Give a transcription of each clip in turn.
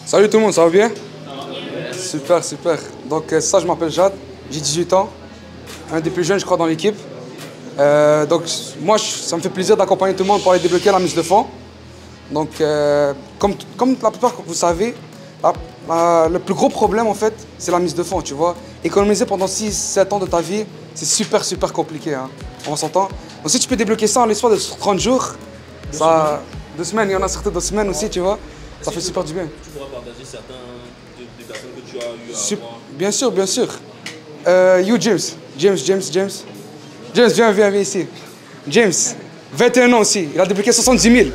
Salut tout le monde, ça va bien? Super, super. Donc ça, je m'appelle Jade, j'ai 18 ans, un des plus jeunes je crois dans l'équipe. Donc moi, ça me fait plaisir d'accompagner tout le monde pour aller débloquer la mise de fonds. Donc comme la plupart vous savez, le plus gros problème en fait, c'est la mise de fonds, tu vois. Économiser pendant 6-7 ans de ta vie, c'est super compliqué, hein. On s'entend? Donc si tu peux débloquer ça en l'espace de 30 jours, ça, 2 semaines, il y en a certaines 2 semaines aussi, tu vois. Ça fait super du bien. Tu pourras partager certains des personnes que tu as eues à voir. Bien sûr, bien sûr. James, viens ici. James, 21 ans aussi, il a débloqué 70 000.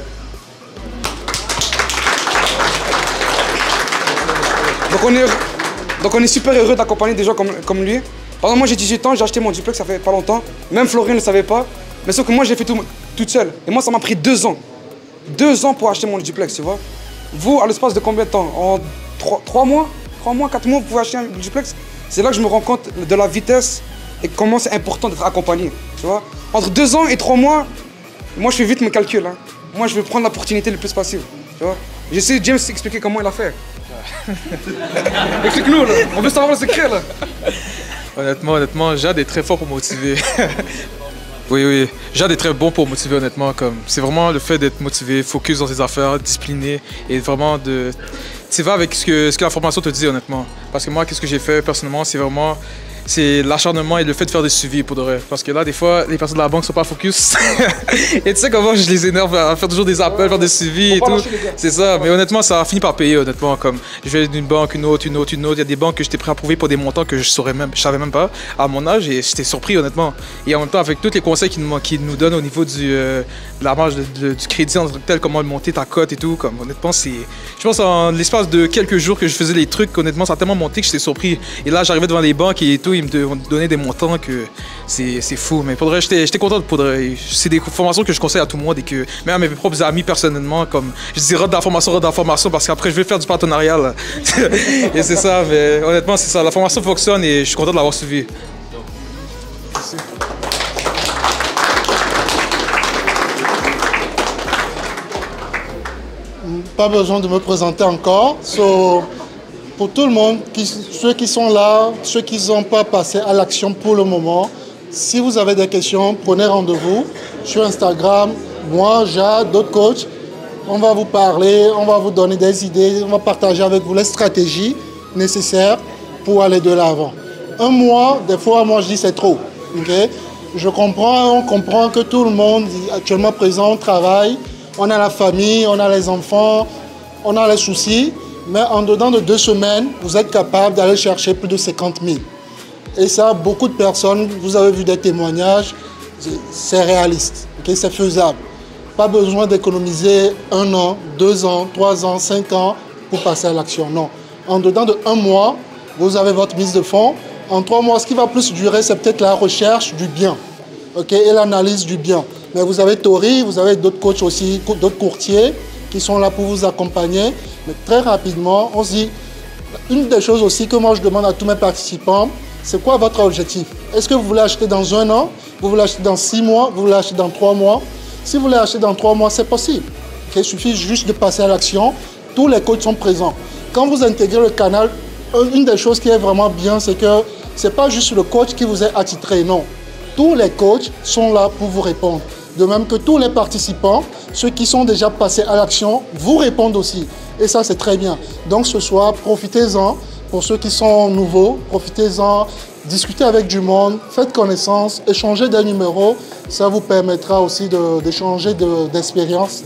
Donc on est super heureux d'accompagner des gens comme lui. Par exemple, moi j'ai 18 ans, j'ai acheté mon duplex, ça fait pas longtemps. Même Florine ne le savait pas. Mais sauf que moi j'ai fait tout toute seule. Et moi ça m'a pris 2 ans. 2 ans pour acheter mon duplex, tu vois. Vous, à l'espace de combien de temps? En 3 mois, 4 mois, vous pouvez acheter un duplex. C'est là que je me rends compte de la vitesse et comment c'est important d'être accompagné, tu vois. Entre 2 ans et 3 mois, moi je fais vite mes calculs, hein. Moi je vais prendre l'opportunité le plus possible, tu vois. J'essaie de James expliquer comment il a fait. Explique-nous, là. On veut savoir le secret, là. Honnêtement, Jade est très fort pour motiver. Oui, Jade est très bon pour motiver, honnêtement. C'est vraiment le fait d'être motivé, focus dans ses affaires, discipliné et vraiment de... Tu vas avec ce que la formation te dit, honnêtement. Parce que moi, qu'est-ce que j'ai fait personnellement, c'est l'acharnement et le fait de faire des suivis pour de vrai. Parce que là, des fois, les personnes de la banque sont pas focus. Et tu sais comment je les énerve à faire toujours des appels, faire des suivis et tout. C'est ça. Mais honnêtement, ça a fini par payer, honnêtement. Comme je vais d'une banque, une autre. Il y a des banques que j'étais prêt à approuver pour des montants que je savais même pas à mon âge et j'étais surpris, honnêtement. Et en même temps, avec tous les conseils qu'ils nous donnent au niveau de la marge du crédit en tant que tel, comment monter ta cote et tout. Comme honnêtement, je pense en l'espace de quelques jours que je faisais les trucs, honnêtement, ça a tellement monté que j'étais surpris. Et là, j'arrivais devant les banques et tout. Ils me donnaient des montants que c'est fou. Mais pour de vrai, j'étais content. C'est des formations que je conseille à tout le monde et que même à mes propres amis personnellement, comme je dis rod d'information parce qu'après je vais faire du partenariat là. Et c'est ça, mais honnêtement c'est ça. La formation fonctionne et je suis content de l'avoir suivi. Merci. Pas besoin de me présenter encore. Pour tout le monde, ceux qui sont là, ceux qui n'ont pas passé à l'action pour le moment, si vous avez des questions, prenez rendez-vous sur Instagram, moi, Jade, d'autres coachs. On va vous parler, on va vous donner des idées, on va partager avec vous les stratégies nécessaires pour aller de l'avant. Un mois, des fois, moi je dis c'est trop. Okay? On comprend que tout le monde actuellement présent, on travaille, on a la famille, on a les enfants, on a les soucis. Mais en dedans de 2 semaines, vous êtes capable d'aller chercher plus de 50 000. Et ça, beaucoup de personnes, vous avez vu des témoignages, c'est réaliste, okay? C'est faisable. Pas besoin d'économiser 1 an, 2 ans, 3 ans, 5 ans pour passer à l'action. Non. En dedans de 1 mois, vous avez votre mise de fonds. En 3 mois, ce qui va plus durer, c'est peut-être la recherche du bien, okay? Et l'analyse du bien. Mais vous avez Tori, vous avez d'autres coachs aussi, d'autres courtiers qui sont là pour vous accompagner. Mais très rapidement, on se dit, une des choses aussi que moi je demande à tous mes participants, c'est quoi votre objectif? Est-ce que vous voulez acheter dans 1 an? Vous voulez acheter dans 6 mois? Vous voulez acheter dans 3 mois? Si vous voulez acheter dans 3 mois, c'est possible. Okay? Il suffit juste de passer à l'action. Tous les coachs sont présents. Quand vous intégrez le canal, une des choses qui est vraiment bien, c'est que ce n'est pas juste le coach qui vous est attitré, non. Tous les coachs sont là pour vous répondre. De même que tous les participants, ceux qui sont déjà passés à l'action, vous répondent aussi. Et ça, c'est très bien. Donc ce soir, profitez-en. Pour ceux qui sont nouveaux, profitez-en, discutez avec du monde, faites connaissance, échangez des numéros. Ça vous permettra aussi d'échanger des expériences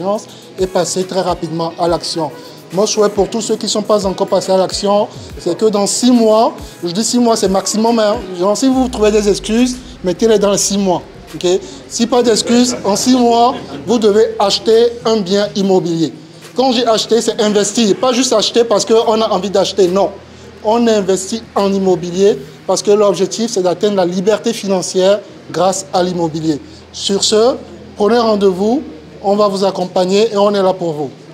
et passer très rapidement à l'action. Mon souhait pour tous ceux qui ne sont pas encore passés à l'action, c'est que dans 6 mois, je dis 6 mois, c'est maximum, hein, genre, si vous trouvez des excuses, mettez-les dans les 6 mois. Okay? Si pas d'excuses, en 6 mois, vous devez acheter un bien immobilier. Quand j'ai acheté, c'est investir. Pas juste acheter parce qu'on a envie d'acheter, non. On investit en immobilier parce que l'objectif, c'est d'atteindre la liberté financière grâce à l'immobilier. Sur ce, prenez rendez-vous, on va vous accompagner et on est là pour vous.